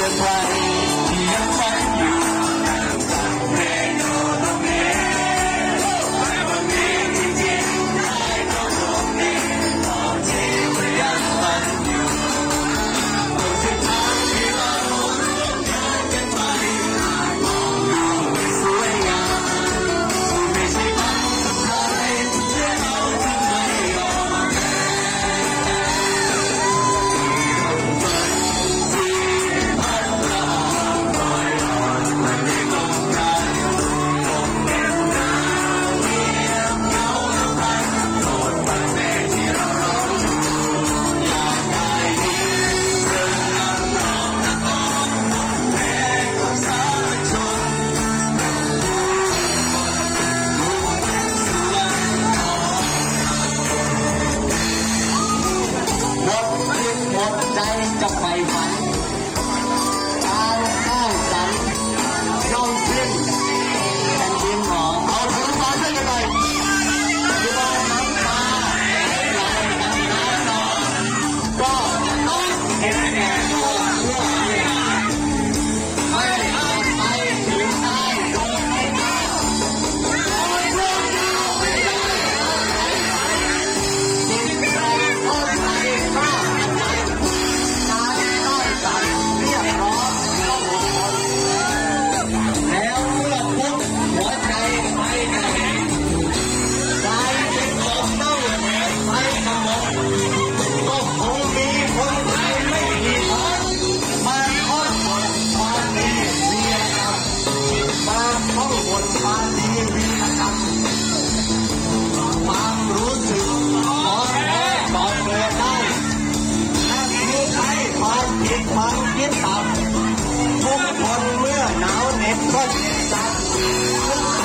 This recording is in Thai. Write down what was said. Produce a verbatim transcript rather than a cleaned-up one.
ใครที่ยังฝันอยู่เพลงโน้ตเมแต่วันนี้จริงๆได้ก็ตรงนี้ตอนที่เรายังฝันอยู่บนเส้นทางที่เราร่วมทางกันไปมองดูสวยงามไม่ใช่ครั้งสุดท้ายที่เราจะไม่ยอมแพ้หมดใจจะไปฝันก้าวข้ามฝันย่องขึ้นแผ่นดินหอมเอาถึงมาได้ยังไงที่บ้านน้ำตาไหลดังน้ำนองก็ต้องเห็นแก่ตัวเพื่อเพียงไม่อาจไปถึงได้โดยไม่กล้าโดยเรื่องราวไม่ได้จิตใจคนไทยกล้าแล้วเมื่อพุทธหัวใจไปกระแหงใจเป็นศพเน่าแหงไปกระหม่อมก็คงมีคนไทยไม่กี่คนมาท่องบทความดีวีรกรรมมาท่องบทความดีวีรกรรมความรู้สึกของแท้บอกเกิดได้นั่นคือใช้ความคิดความคิดต่ำทุกคนเมื่อหนาวเหน็บก็จับ